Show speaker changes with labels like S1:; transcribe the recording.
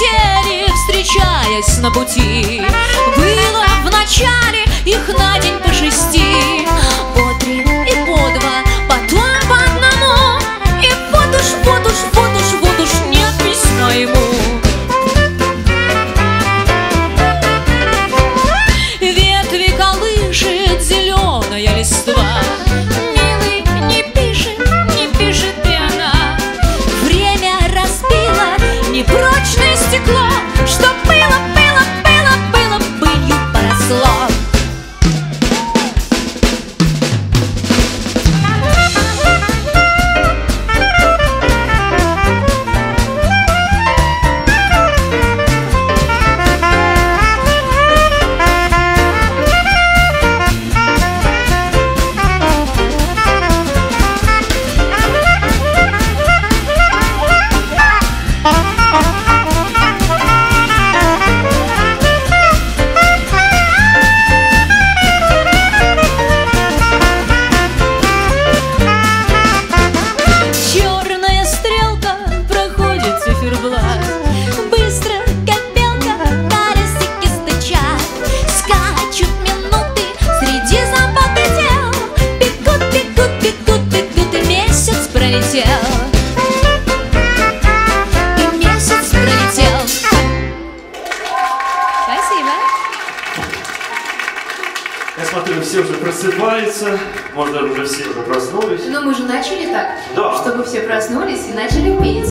S1: летели, встречаясь на пути. Было в начале их на день по 6, по 3 и по 2, потом по одному. И вот уж нет письма ему. Ветви колышет зеленая листва. Милый не пишет и она. Время разбило непрочное стекло, что было, пылью поросло. Быстро, как белка, колесики стучат. Скачут минуты среди забот и дел. Бегут, и месяц пролетел. Спасибо.
S2: Я смотрю, все уже просыпаются. Может, даже уже все уже проснулись.
S3: Но мы же начали так,
S2: да,
S3: чтобы все проснулись и начали петь.